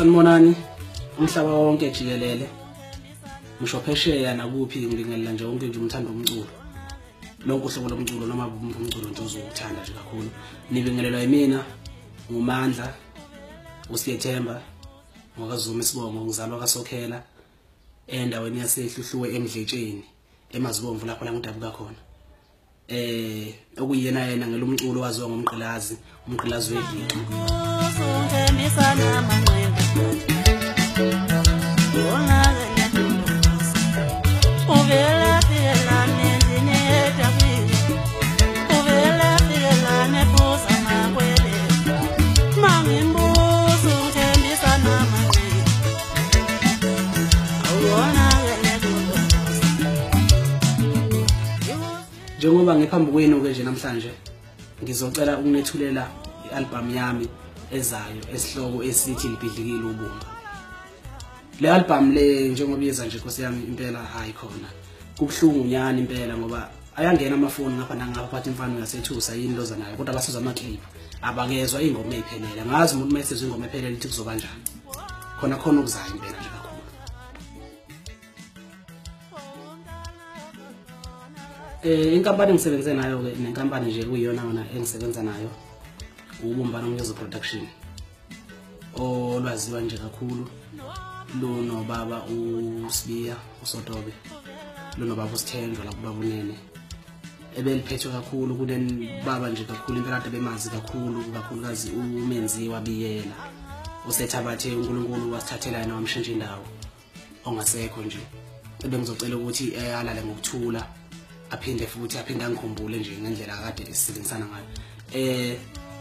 Sanibonani umhlaba wonke jikelele ngisho phesheya nakuphi ngilingelela nje wonke nje umthando umculo lonke uhlobo lomculo noma umculo nje uzokuthanda nje kakhulu nibingelelwa yimina ngumandla uSiyethemba ngokaZuma Sibongo ngizalwa kaSokhela endaweni yaseHluhluwe eMdletsheni eMazibomvu lapho la ngidabuka khona okuyena yena ngelomculo waziwa ngomgqilazi umgqilazi weDiqi njengoba ngiphambi kwenu ke nje namhlanje ngizocela ukunethulela ialbum yami ezayo esihloko esithi libhidlikile ubumba. Le album le njengoba iyenza nje Nkosi yami impela hayi khona kubhlungu nyani impela ngoba ayangena amafoni ngapha nangapha phathi imfano yasethusa yini loza nayo kodwa abasizwa ama clip abakezwa ingoma ephelele ngazi umuntu message ingoma ephelele ithi kuzoba kanjani khona ukuzayo impela nje kakhulu. Inkampani engisebenze nayo ke nenkampani nje kuyiyona yona engisebenza nayo ubumbano music production olwaziwa nje kakhulu luno baba uSibiya uSotobe luno baba uSithenjwa la kubaba uNene ebeliphethwe kakhulu kuneni baba nje kakhulu impela kade bemazi kakhulukazi uMenziwa Biyela uSethabathe uNkulunkulu wasithathela yena wamshintsha indawo ongasekho nje ebengizocela ukuthi alale ngokuthula aphinde angikhumbule nje ngendlela akade esisebenzisana ngayo.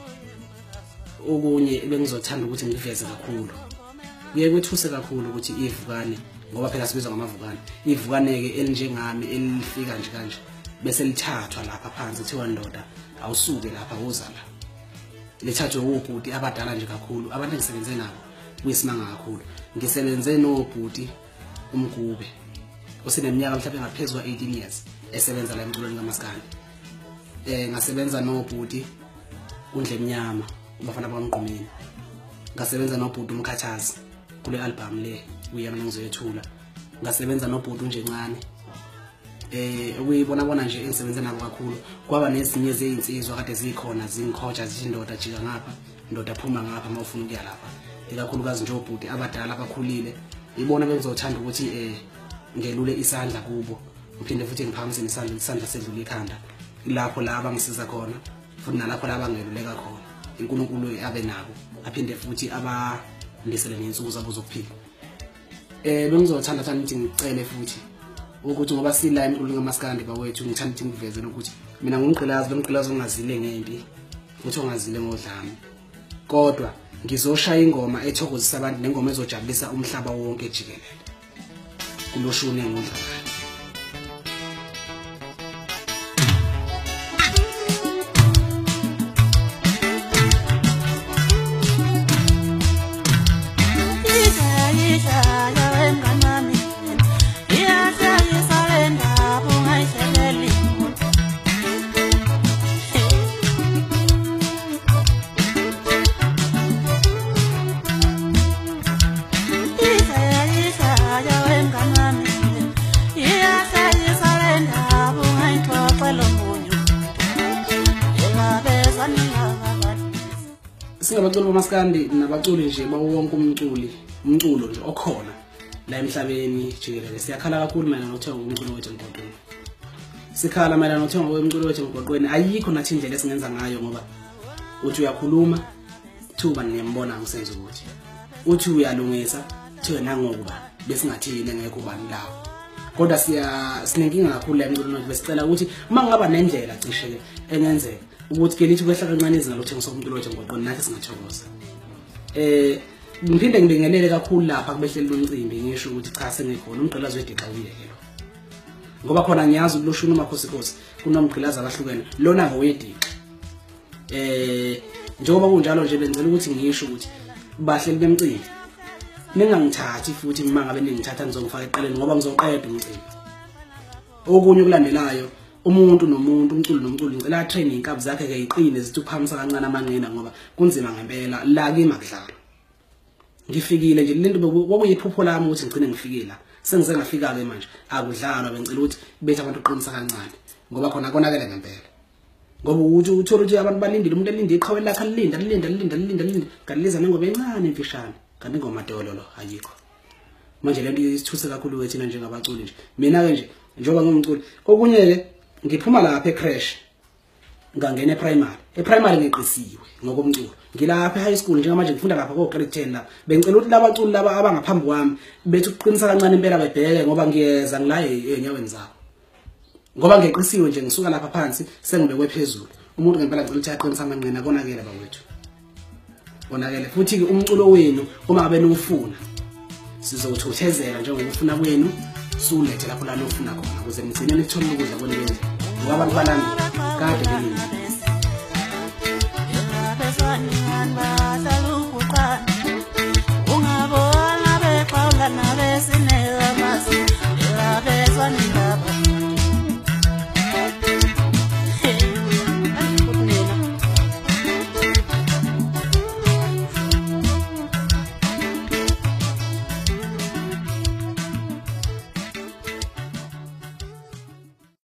Okunye bengizothanda ukuthi ngiveze kakhulu kuye kwethuse kakhulu ukuthi ivukane ngoba phela sibizwa ngamavukane ivukane ke elinjengami elifika nje kanje bese lithathwa lapha phansi kuthiwa ndoda awusuke lapha uzala lithathwe ubhuti abadala nje kakhulu abantu engisebenze nabo kuyisimanga kakhulu ngisebenze nobhuti uMgube oseneminyaka mhlawumbe engaphezulu kwa 18 years esebenza la emculweni kaMaskandi ngasebenza nobhuti uNdlemnyama ubafana bamqhumeni ngasebenza nobhuti uMkhathazi kule album le uyami ngizoyethula ngasebenza nobhuti unjencane ukuyibona nje engisebenze nabo kakhulu kwaba nezinye zezinsizwa kade zikhona zingikhoja zithi ndoda jika ngapha ndoda phuma ngapha mawufuna ukuya lapha ikakhulukazi nje obhuti abadala abakhulile ibona bengizothanda ukuthi ngelule isandla kubo uphinde futhi ngiphakamise isandla sedlule ikhanda lapho la abangisiza khona futhi nalapho la abangeluleka khona uNkulunkulu abe nabo aphinde futhi abandisele nensuku zabo zokuphila. Bengizothanda ukuthi ngicele futhi ukuthi ngoba sila emculweni kaMaskandi bawethu ngithanda ukuthi ngiveze ukuthi mina ngumgqilazi lomgqilazi ongazile ngempi futhi ongazile ngodlame kodwa ngizoshaya ingoma ethokozisa abantu nengoma ezojabulisa umhlaba wonke jikelele kuloshune ngudlala. Singabaculi bamaskandi nabaculi nje bawonke umculo nje okhona la emhlabeni jikelele siyakhala kakhulu mayelana nothenga umculo wethu emgwaqweni sikhala mayelana nothenga umculo wethu emgwaqweni ayikho nathi indlela esingenza ngayo ngoba uthi uyakhuluma thuba niyambona ngisenza ukuthi uthi uyalungisa thiwe nangokuba besingathini ngeke ubani lawo kodwa sinenkinga kakhulu la emculweni wethu besicela ukuthi mangaba nendlela cishe engenzeka ukuthi ke lithi kwehla kancane izinga lokuthengisa umculo wethu emgwaqweni nathi singathokoza. Ngiphinde ngibingelele kakhulu lapha kubehleli umcimbi ngisho ukuthi cha sengikhona umgqilazi weDiqi uyekelo ngoba khona ngiyazi ukuloshuna uMakhosikosi kunomgqilazi abahlukene lona ngoweDiqi njengoba kunjalo nje benzela ukuthi ngisho ukuthi bahleli bemcimbi ningangithathi futhi uma ngabe ningithatha ngizongifaka eqaleni ngoba ngizoqeda umcimbi. Okunye okulandelayo umuntu nomuntu umculo ngicela training inkabi zakhe ke iqine zithi uphamisa kancane amanqina ngoba kunzima ngempela la kimi akudlala Ngifikile nje lento bokuyiphupho lami ukuthi ngigcine ngifikile la. Sengize ngafika ke manje. Akudlalwa bengicela ukuthi bethe abantu uqinisa kancane ngoba khona konakele ngempela. Ngoba uthi uthola ukuthi abantu balindile umuntu elinde iqhawe lakhe alinda kaliza nengoba encane emfishane kanti ngomadolo lo ayikho. Manje lento isithuse kakhulu wethina njengabaculi nje. Mina ke nje njengoba ngumculi okunye ke ngiphuma lapha ecrash ngangena eprimary. Eprimary ngeqisiwe ngokomculo. Ngilapha high school njengamanje ngifunda lapha ko grade 10 la. Bengicela ukuthi labaculi laba abangaphambi kwami bethi ukuqinisa kancane impela bebheke ngoba ngiyeza ngila enyaweni zabo. Ngoba ngeqisiwe nje ngisuka lapha phansi sengibekwe phezulu. Umuntu ngempela ngicela ukuthi aqinisa amanqina konakele bawethu. Konakele futhi ke umculo wenu uma ngabe nufuna sizothuthezela njengoba ufuna kwenu sulethe lapho la nofuna khona ukuze nigcine nithola ukudla kwenene. Ngoba abantu balanda kade belini.